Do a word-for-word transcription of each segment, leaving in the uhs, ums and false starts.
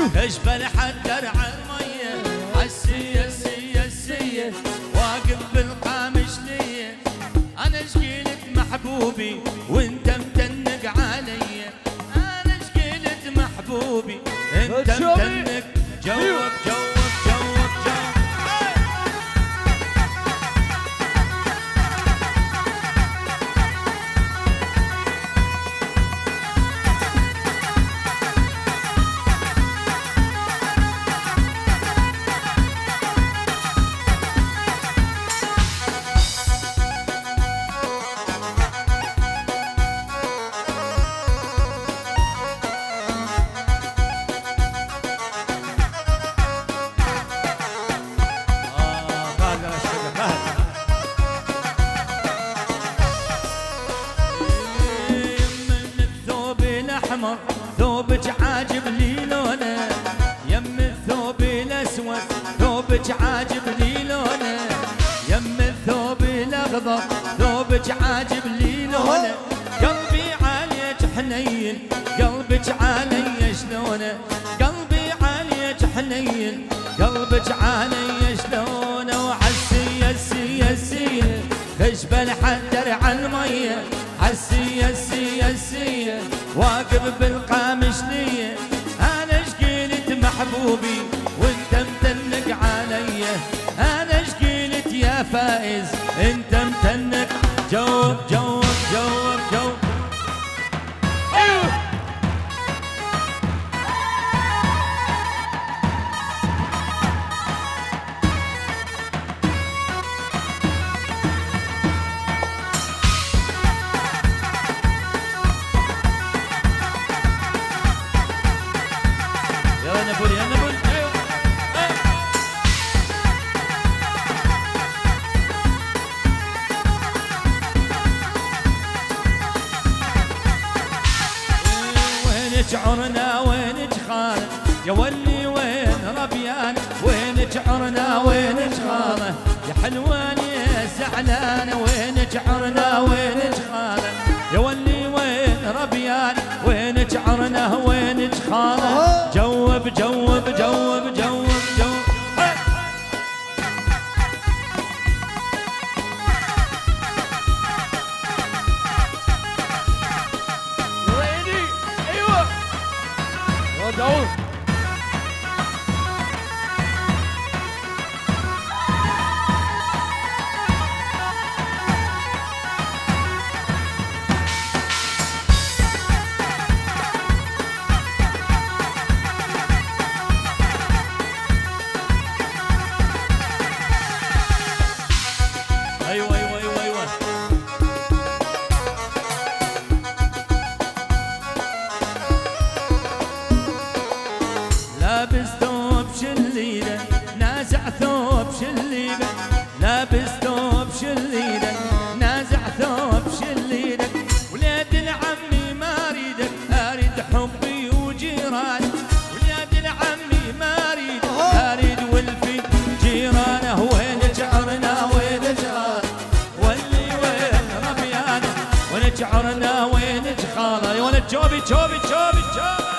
اشبل حدر عالمية عالسية السية السية واقف بالقامش لية انا شقيلت محبوبي وانت متنق علي انا شقيلت محبوبي انت متنق جوب جوب جوب جوب ثوبك عاجب لي لونه يم الثوب الاسود ثوبك عاجب لي لونه يم الثوب الاخضر ثوبك عاجب لي لونه قلبي عليك حنين قلبك علي شلونه قلبي عليك حنين قلبك علي شلونه وعالسية السية السية اشبل حدر عالمية عالسية السية السية واقف بالقامش لية انا شقيلت محبوبي وانت متنق علي انا شقيلت يا فائز انت متنق جوب جوب جوب جوب ايوه عرنا وينك خاله يا ولي وين ربيان وينك عرنا وينك خاله يا حلوان يا زعلانه وينك عرنا وينك خاله يا ولي وين ربيان وينك عرنا وينك خاله جوب جوب جوب جوب جوب داود ايوه ايوه ايوه ايوه لابس ثوب شليله نازع ثوب شليله لابس ثوب شليله نازع ثوب شليله ولاد العمي ما اريدك اريد حبي وجيراني ولاد العمي ما اريد اريد ولفي جيرانه وين جعرنا وين جعر ولي وين ربيانه وين جعرنا وين جخاله يا ولد جوبي جوبي جوبي جوبي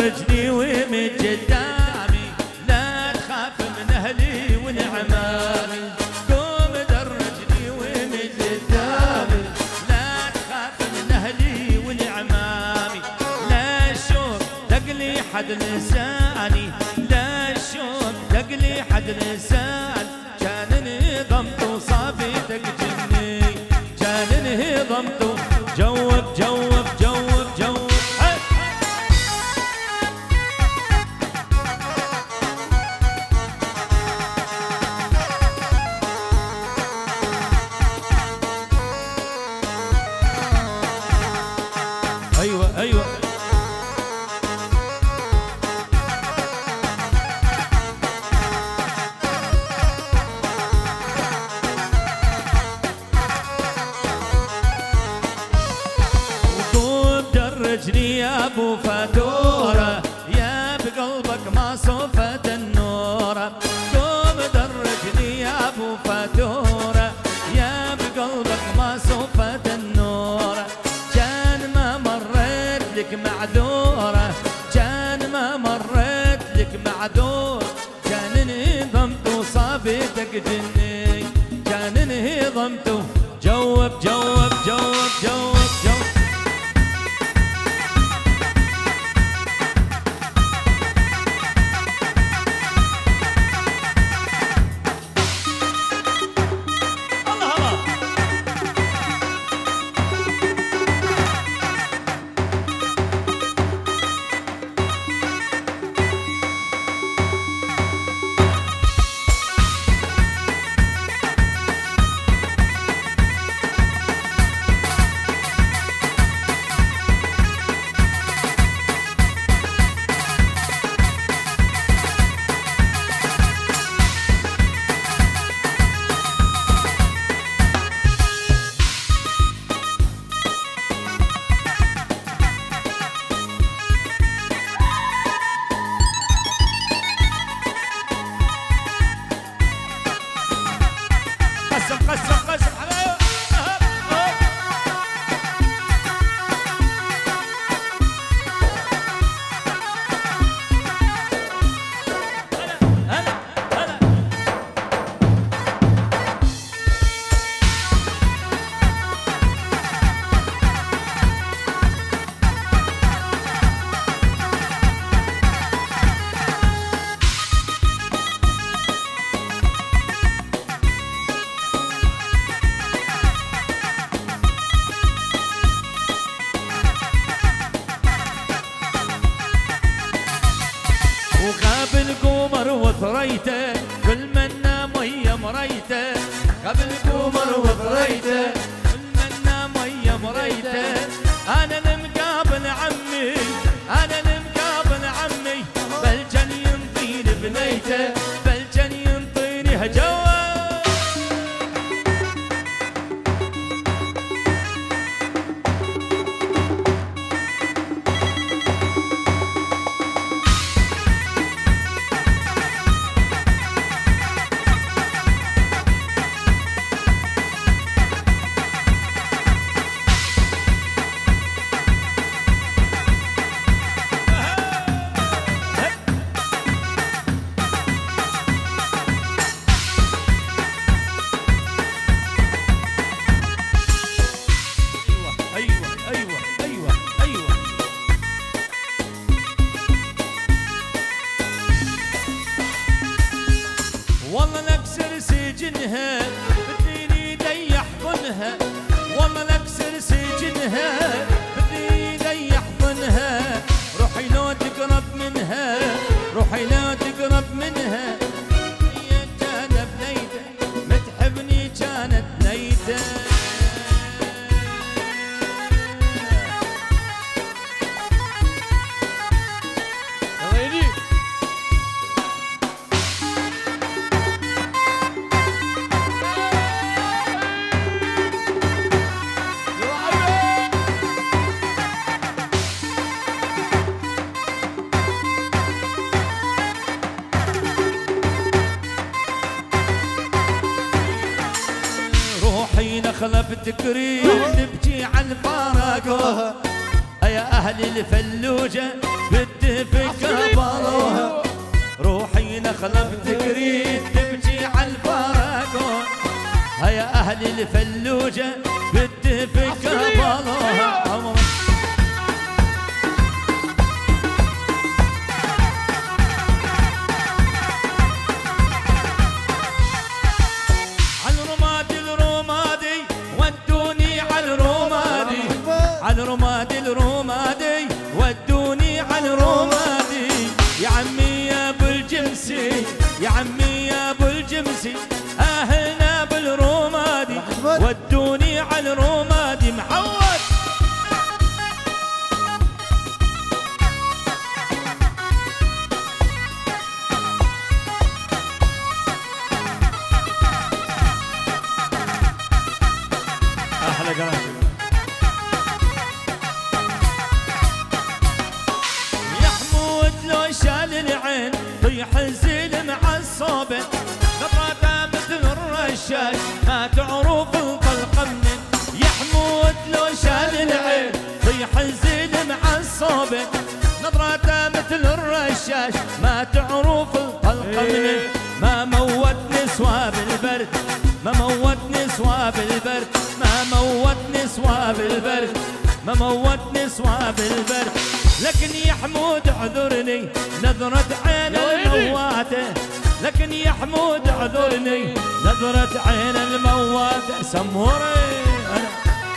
درجني ومن قدامي، لا تخاف من اهلي ونعمامي. قوم درجني ومن قدامي، لا تخاف من اهلي ونعمامي. لا الشوق دقلي حد لساني، لا الشوق دقلي حد لسان. كان ضمت وصافيتك جني، كان ضمت. جوب جوب جوب جوب ايوه ايوه. درجني يا ابو فاتوره، يا بقلبك ما صفت النوره. قوم درجني يا ابو فاتوره، يا بقلبك ما صفت النوره. كان ما مريت لك معذوره، كان ما مريت لك معذور. كان انهضمت وصافيتك جني، كان انهضمت. جوب جوب جوب جوب جوب. قسم قسم قسم حبايب. هلا هلا هلا. وغاب القمر وثريته، كل منا مية مريته. غاب القمر وثريته، كل منا مية مريته. انا المقابل عمي، انا المقابل عمي. بل كان ينطيني بنيته، بل كان ينطيني هجوه. والله لكسر سجنها بديني دي يحضنها، والله لكسر سجنها بديني دي يحضنها. روحي لو تقرب منها، روحي لو تقرب منها. هي كانت بنيته متحبني كانت نيته. نخلة بتكري نبكي على الفراق. يا أهل الفلوجة بالدفك قبلوها روحي نخلة بتكريد تبكي على الفراقون هيا أهل الفلوجة بالدفك قبلوها الرمادي الرمادي ودوني على الرمادي يا عمي يا ابو الجمسي يا عمي يا ابو الجمسي اهلنا بالرمادي ودوني على الرمادي محود احلى قراشي شال العين طيح الزين مع الصوبة نظرته مثل الرشاش ما تعرف الطلقة منين يا حمود لو شال العين طيح الزين مع الصوبة نظرته مثل الرشاش ما تعرف الطلقة منين ما موتني سواب البرد ما موتني سواب البرد ما موتني سواب البرد ما موتني سواب البرد لكن يا حمود اعذرني نظرة عين المواته لكن يا حمود اعذرني نظرة عين المواته سموري أنا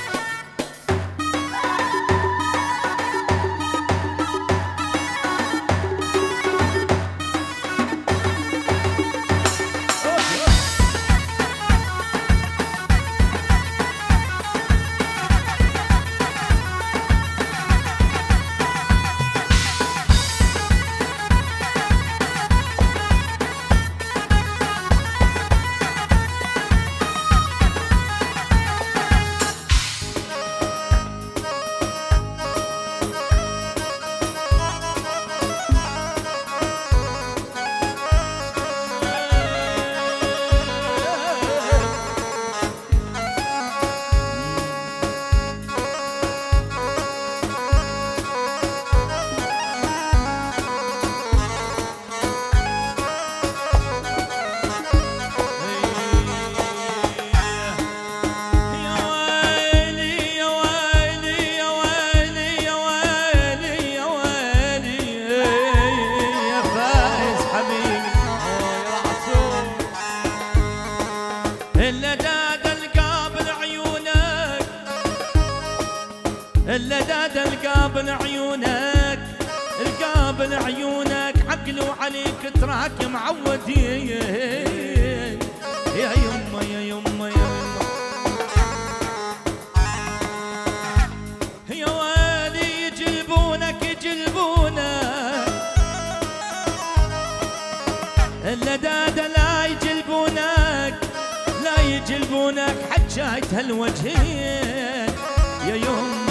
اللداد القابل عيونك القابل عيونك عقل وعليك تراك معود يا يما يا يما يا يما يا والي يجلبونك يجلبونك اللداد لا يجلبونك لا يجلبونك حجاية هالوجهين يا يما